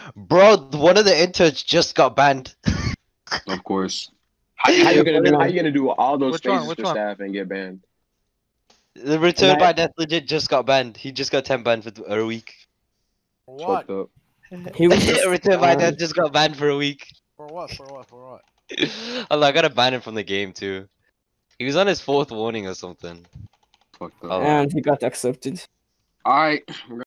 Bro, one of the interns just got banned. Of course. How you gonna do? How you gonna do all those Which one? phases Which for one? staff and get banned? The return by death legit just got banned. He just got 10 banned for a week. For what? Fucked up. He was just, Return by death just got banned for a week. For what? For what? For what? Allah, I gotta ban him from the game too. He was on his 4th warning or something. Fucked up. Oh. and he got accepted. All right.